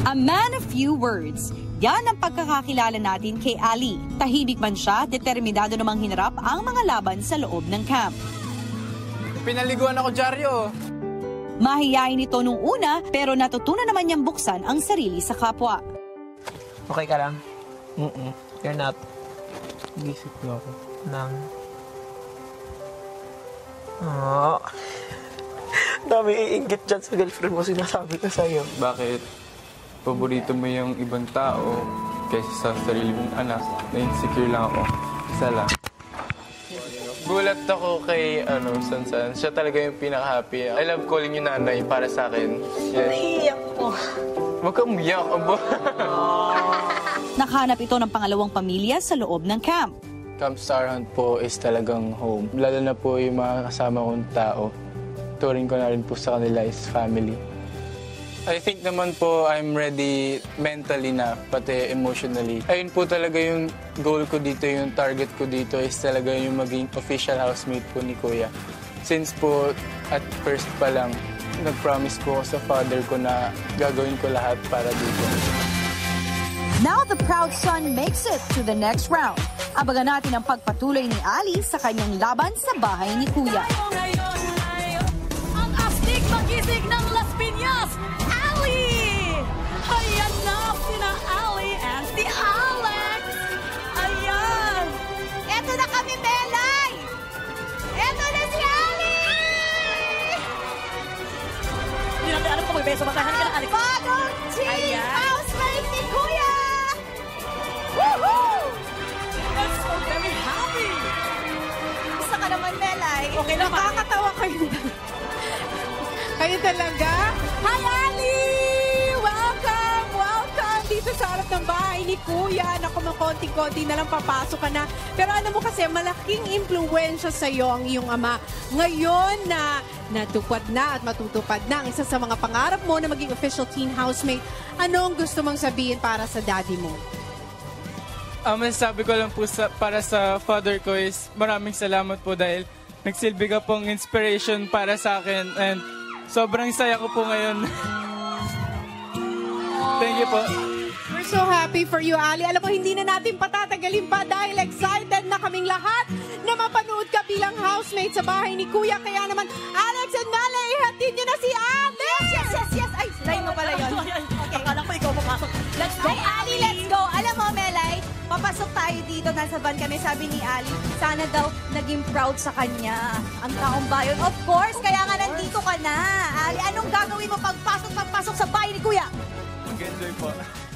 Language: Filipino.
A man of few words. Yan ang pagkakakilala natin kay Ali. Tahimik man siya, determinado namang hinarap ang mga laban sa loob ng camp. Pinaliguan ako, Jaryo. Mahiyain ito nung una, pero natutunan naman niyang buksan ang sarili sa kapwa. Okay ka lang? You're not. Gisip ko ako. Dami iinggit dyan sa girlfriend mo, sinasabi ko sa'yo. Bakit paborito mo yung ibang tao kaysa sa sarili mong anak? Na-insecure lang ako. Isa lang. Gulat ako kay Sansan. Siya talaga yung pinaka-happy. I love calling yung nanay para sa akin. Yes. Naiiyak po. Huwag kang umiyak, abo. Nakahanap ito ng pangalawang pamilya sa loob ng camp. Camp Star Hunt po is talagang home. Lalo na po yung mga kasama kong tao. Turing ko na rin po sa kanila is family. I think naman po I'm ready mentally na, pati emotionally. Ayun po talaga yung goal ko dito, yung target ko dito is talaga yung maging official housemate po ni Kuya. Since po at first pa lang, nag-promise po ako sa father ko na gagawin ko lahat para dito. Now the proud son makes it to the next round. Abangan natin ang pagpatuloy ni Ali sa kanyang laban sa bahay ni Kuya. Ang astig magisig ng Las Piñas, Ali! Ayan na sina Ali and si Alex! Ayan! Eto na kami, Melay! Eto na si Ali! Hindi natin alam kung may beso matahan ka na, Alex. Bagong team housemate ni Kuya! Woohoo! I'm so very happy! Isa ka naman, Melay. Okay na, nakakatawa kayo. Kayo talaga? Hi, Ali! Welcome! Welcome dito sa harap ng bahay ni Kuya. Naku, konting-konti na lang papasok ka na. Pero alam mo kasi, malaking impluwensya sa'yo ang iyong ama. Ngayon na natupad na at matutupad na ang isa sa mga pangarap mo na maging official teen housemate, ano ang gusto mong sabihin para sa daddy mo? Sabi ko lang po para sa father ko is maraming salamat po dahil nagsilbi ka pong inspiration para sa akin and sobrang saya ko po ngayon. Thank you po. We're so happy for you, Ali. Alam mo, hindi na natin patatagalin pa dahil excited na kaming lahat na mapanood ka bilang housemate sa bahay ni Kuya. Kaya naman, Alex and Melay, ihatid niyo na si Alex! Yes! Ay, line mo pala yun. Okay. Akala ko ikaw papasok. Let's go, Ali! Let's go! Alam mo, Melay, papasok tayo dito. Nasa van kami, sabi ni Ali. Sana daw naging proud sa kanya ang taong bayan. Of course, kaya nga nandito ka na. Ali, anong gagawin mo pagpasok sa bahay ni Kuya? Mag-enjoy po.